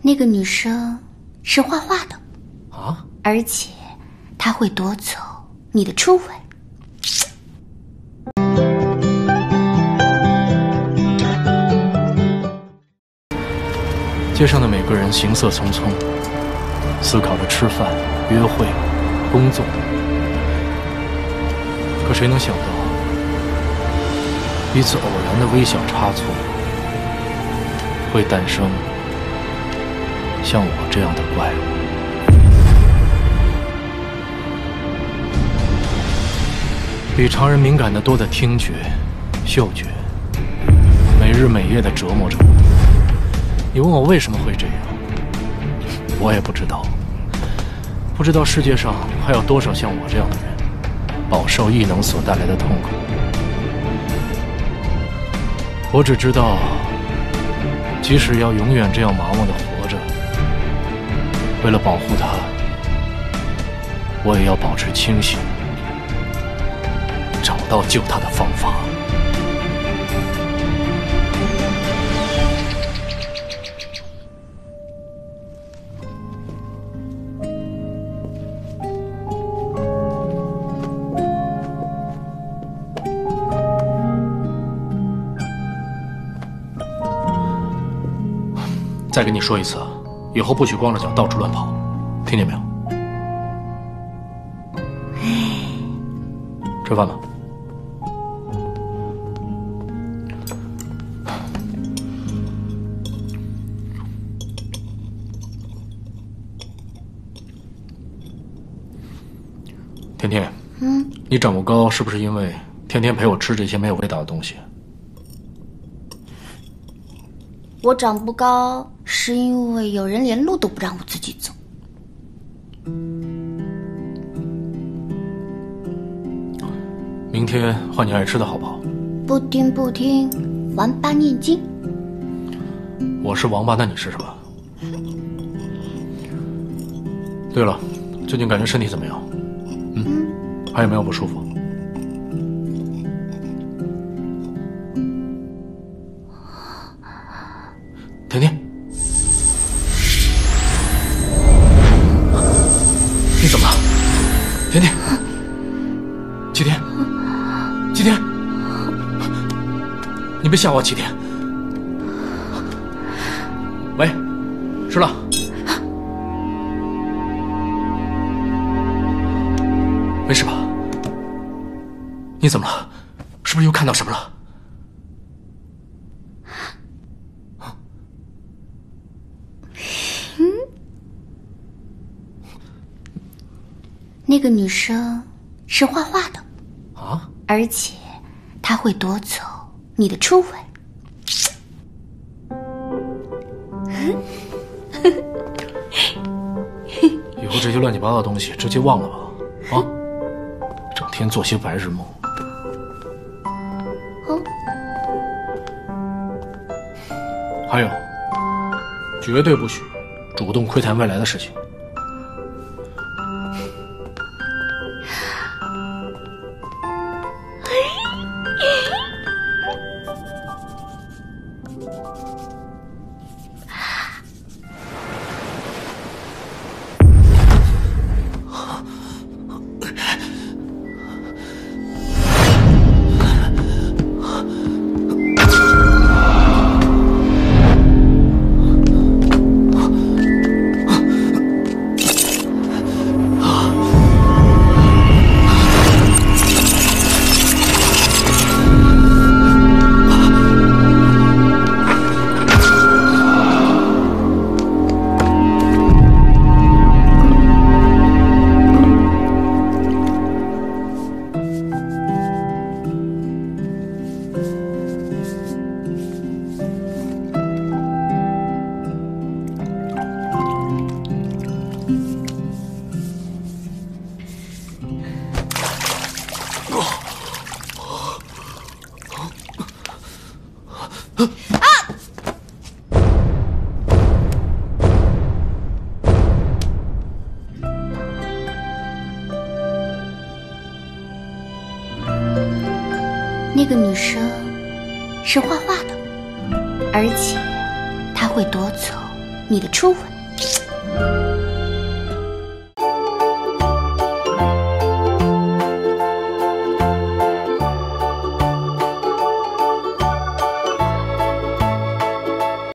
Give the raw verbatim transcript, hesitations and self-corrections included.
那个女生是画画的啊， 而且她会夺走你的初吻。 街上的每个人行色匆匆，思考着吃饭、约会、工作。可谁能想到，一次偶然的微小差错，会诞生像我这样的怪物。比常人敏感的多的听觉、嗅觉，每日每夜的折磨着我。你问我为什么会这样，我也不知道。不知道世界上还有多少像我这样的人，饱受异能所带来的痛苦。我只知道，即使要永远这样麻木的活着，为了保护他，我也要保持清醒，找到救他的方法。再跟你说一次，以后不许光着脚到处乱跑，听见没有？吃饭吧。甜甜， 嗯， 你长不高是不是因为天天陪我吃这些没有味道的东西？ 我长不高是因为有人连路都不让我自己走。 明天换你爱吃的好不好？ 不听不听，王八念经。 我是王八，那你是什么？对了，最近感觉身体怎么样？嗯，嗯还有没有不舒服？甜甜，你怎么了？甜甜，齐天，齐天，你别吓我，齐天。喂，吃了。没事吧？你怎么了？是不是又看到什么了？ 那个女生是画画的啊， 而且她会夺走你的初吻。 以后这些乱七八糟的东西直接忘了吧，啊！整天做些白日梦。 哦， 还有，绝对不许主动窥探未来的事情。 那个女生是画画的，而且她会夺走你的初吻。